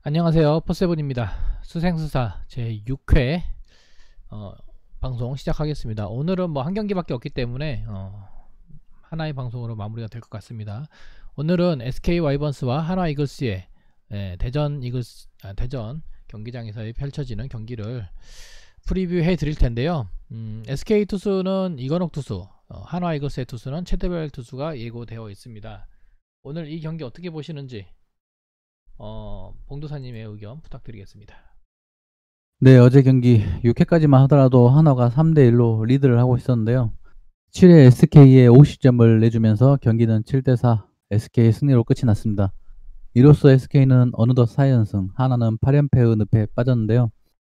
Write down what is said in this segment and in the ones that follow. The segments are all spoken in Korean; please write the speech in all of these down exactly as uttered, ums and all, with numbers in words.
안녕하세요. 포세븐입니다. 수생수사 제육 회 어, 방송 시작하겠습니다. 오늘은 뭐 한 경기밖에 없기 때문에 어, 하나의 방송으로 마무리가 될 것 같습니다. 오늘은 에스케이 와이번스와 한화 이글스의 예, 대전 이글스 아, 대전 경기장에서 펼쳐지는 경기를 프리뷰해 드릴 텐데요. 음, 에스케이 투수는 이건욱 투수, 어, 한화 이글스의 투수는 최대별 투수가 예고되어 있습니다. 오늘 이 경기 어떻게 보시는지 어, 봉도사님의 의견 부탁드리겠습니다. 네, 어제 경기 육 회까지만 하더라도 한화가 삼 대 일로 리드를 하고 있었는데요. 칠 회 에스케이에 오십 점을 내주면서 경기는 칠 대 사 에스케이 승리로 끝이 났습니다. 이로써 에스케이는 어느덧 사 연승, 한화는 팔 연패의 늪에 빠졌는데요.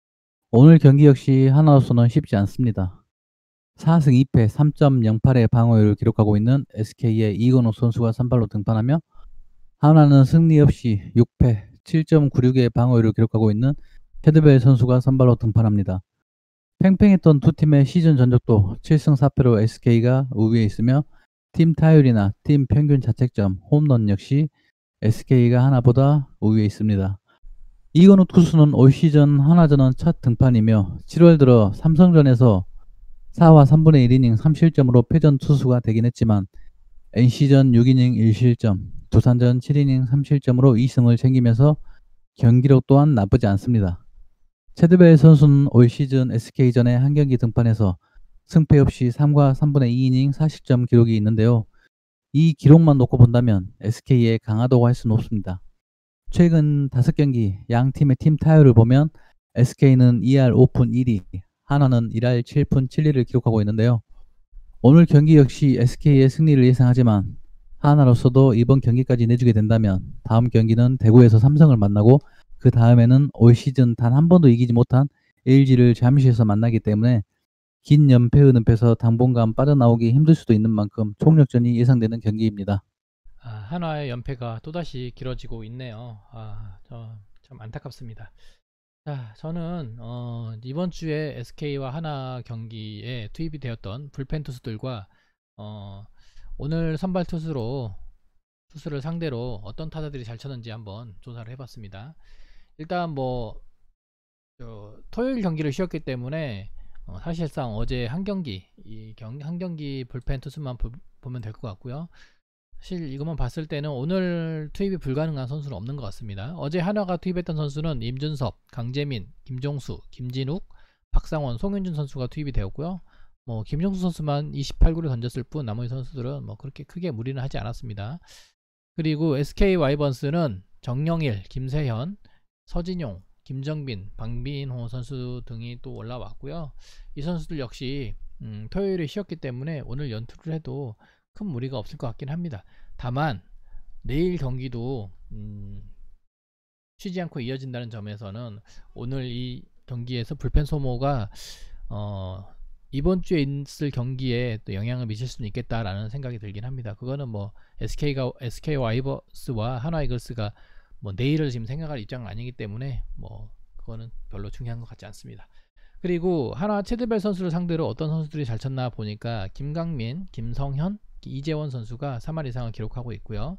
오늘 경기 역시 한화로서는 쉽지 않습니다. 사 승 이 패 삼 점 영팔의 방어율을 기록하고 있는 에스케이의 이건욱 선수가 선발로 등판하며 한화는 승리 없이 육 패 칠 점 구육의 방어율을 기록하고 있는 캐드벨 선수가 선발로 등판합니다. 팽팽했던 두 팀의 시즌 전적도 칠 승 사 패로 에스케이가 우위에 있으며 팀 타율이나 팀 평균 자책점, 홈런 역시 에스케이가 하나보다 우위에 있습니다. 이건우 투수는 올 시즌 한화전은 첫 등판이며 칠월 들어 삼성전에서 사와 삼분의 일 이닝 삼 실점으로 패전 투수가 되긴 했지만 엔씨전 육 이닝 일 실점, 두산전 칠 이닝 삼 실점으로 이 승을 챙기면서 경기력 또한 나쁘지 않습니다. 체드벨 선수는 올 시즌 에스케이전에 한 경기 등판해서 승패 없이 삼과 삼분의 이 이닝 사 실점 기록이 있는데요. 이 기록만 놓고 본다면 에스케이의 강하다고 할 수는 없습니다. 최근 다섯 경기 양 팀의 팀 타율을 보면 에스케이는 이 할 오 푼 일 리, 한화는 일 할 칠 푼 칠 리를 기록하고 있는데요. 오늘 경기 역시 에스케이의 승리를 예상하지만 하나로서도 이번 경기까지 내주게 된다면 다음 경기는 대구에서 삼성을 만나고 그 다음에는 올 시즌 단 한 번도 이기지 못한 엘지를 잠시에서 만나기 때문에 긴 연패의 늪에서 당분간 빠져나오기 힘들 수도 있는 만큼 총력전이 예상되는 경기입니다. 아, 한화의 연패가 또다시 길어지고 있네요. 아, 저 참 안타깝습니다. 자, 저는 어, 이번 주에 에스케이와 한화 경기에 투입이 되었던 불펜 투수들과 어, 오늘 선발 투수로 투수를 상대로 어떤 타자들이 잘 쳤는지 한번 조사를 해봤습니다. 일단 뭐 저, 토요일 경기를 쉬었기 때문에 어, 사실상 어제 한 경기 이 경, 한 경기 불펜 투수만 보, 보면 될 것 같고요. 사실 이것만 봤을 때는 오늘 투입이 불가능한 선수는 없는 것 같습니다. 어제 한화가 투입했던 선수는 임준섭, 강재민, 김종수, 김진욱, 박상원, 송윤준 선수가 투입이 되었고요. 뭐 김종수 선수만 이십팔 구를 던졌을 뿐 나머지 선수들은 뭐 그렇게 크게 무리는 하지 않았습니다. 그리고 에스케이 와이번스는 정영일, 김세현, 서진용, 김정빈, 방빈호 선수 등이 또 올라왔고요. 이 선수들 역시 음, 토요일에 쉬었기 때문에 오늘 연투를 해도 큰 무리가 없을 것 같긴 합니다. 다만 내일 경기도 음, 쉬지 않고 이어진다는 점에서는 오늘 이 경기에서 불펜 소모가 어, 이번 주에 있을 경기에 또 영향을 미칠 수는 있겠다라는 생각이 들긴 합니다. 그거는 뭐 에스케이가 에스케이 와이버스와 한화 이글스가 뭐 내일을 지금 생각할 입장은 아니기 때문에 뭐 그거는 별로 중요한 것 같지 않습니다. 그리고 한화 체드벨 선수를 상대로 어떤 선수들이 잘 쳤나 보니까 김강민, 김성현, 이재원 선수가 삼 할 이상을 기록하고 있고요.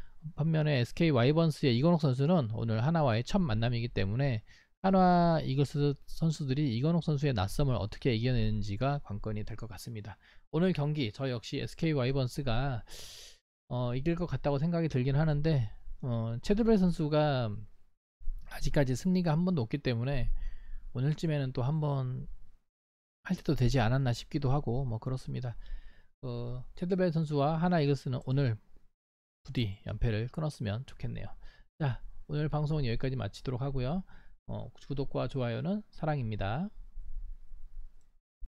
반면에 에스케이 와이번스의 이건욱 선수는 오늘 하나와의 첫 만남이기 때문에 한화 이글스 선수들이 이건욱 선수의 낯섦을 어떻게 이겨내는지가 관건이 될 것 같습니다. 오늘 경기 저 역시 에스케이 와이번스가 어, 이길 것 같다고 생각이 들긴 하는데 어, 체드벨 선수가 아직까지 승리가 한 번도 없기 때문에 오늘쯤에는 또 한 번 할 때도 되지 않았나 싶기도 하고 뭐 그렇습니다. 어, 체드벨 선수와 하나 이글스는 오늘 부디 연패를 끊었으면 좋겠네요. 자, 오늘 방송은 여기까지 마치도록 하고요. 어, 구독과 좋아요는 사랑입니다.